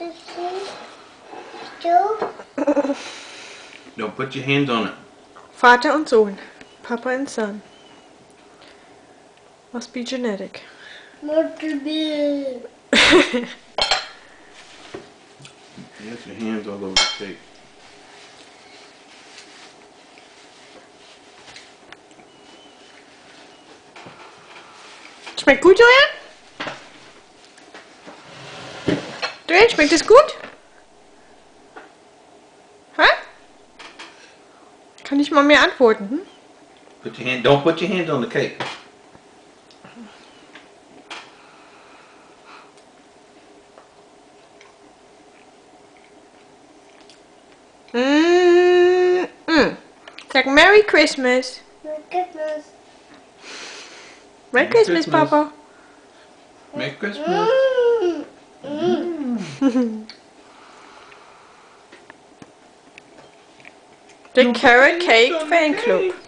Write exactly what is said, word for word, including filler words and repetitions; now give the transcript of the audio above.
Don't put your hands on it. Vater und Sohn. Papa and son. Must be genetic. Yes, your hands all over the cake. Schmeckt gut, Julian? Julian, schmeckt es gut? Hä? Kann ich mal mehr antworten? Hm? Put your hand. Don't put your hands on the cake. Mm -mm. Sag Merry Christmas. Merry Christmas. Merry Christmas, Christmas. Papa. Merry Christmas. Mm. Mm. The Carrot Cake Fan Club.